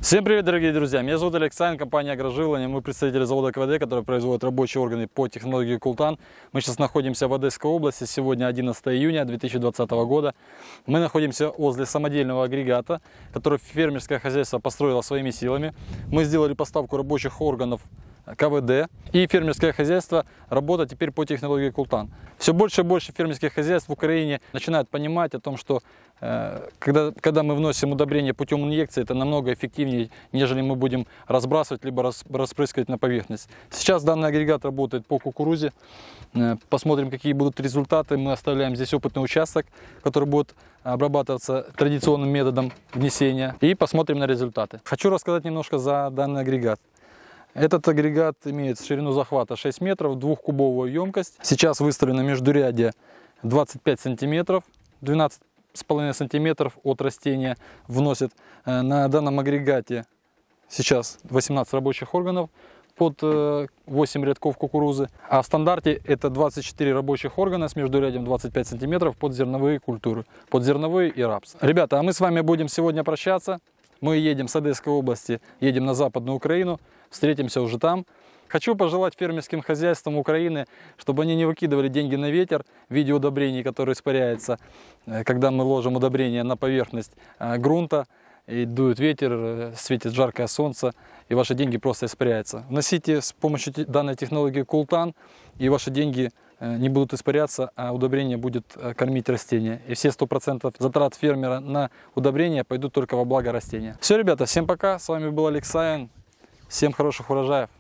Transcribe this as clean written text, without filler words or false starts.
Всем привет, дорогие друзья! Меня зовут Александр, компания «Агрожилование». Мы представители завода КВД, который производит рабочие органы по технологии Култан. Мы сейчас находимся в Одесской области. Сегодня 11 июня 2020 года. Мы находимся возле самодельного агрегата, который фермерское хозяйство построило своими силами. Мы сделали поставку рабочих органов КВД, и фермерское хозяйство работает теперь по технологии Култан. Все больше и больше фермерских хозяйств в Украине начинают понимать о том, что когда мы вносим удобрения путем инъекции, это намного эффективнее, нежели мы будем разбрасывать либо распрыскивать на поверхность. Сейчас данный агрегат работает по кукурузе. Посмотрим, какие будут результаты. Мы оставляем здесь опытный участок, который будет обрабатываться традиционным методом внесения, и посмотрим на результаты. Хочу рассказать немножко за данный агрегат. Этот агрегат имеет ширину захвата 6 метров, двухкубовую емкость. Сейчас выставлено междурядье 25 сантиметров, 12,5 сантиметров от растения вносит. На данном агрегате сейчас 18 рабочих органов под 8 рядков кукурузы. А в стандарте это 24 рабочих органа с междурядьем 25 сантиметров под зерновые культуры, под зерновые и рапс. Ребята, а мы с вами будем сегодня прощаться. Мы едем с Одесской области, едем на Западную Украину. Встретимся уже там. Хочу пожелать фермерским хозяйствам Украины, чтобы они не выкидывали деньги на ветер в виде удобрений, которые испаряются, когда мы ложим удобрения на поверхность грунта, и дует ветер, светит жаркое солнце, и ваши деньги просто испаряются. Вносите с помощью данной технологии Култан, и ваши деньги не будут испаряться, а удобрение будет кормить растения. И все 100% затрат фермера на удобрения пойдут только во благо растения. Все, ребята, всем пока. С вами был Александр. Всем хороших урожаев!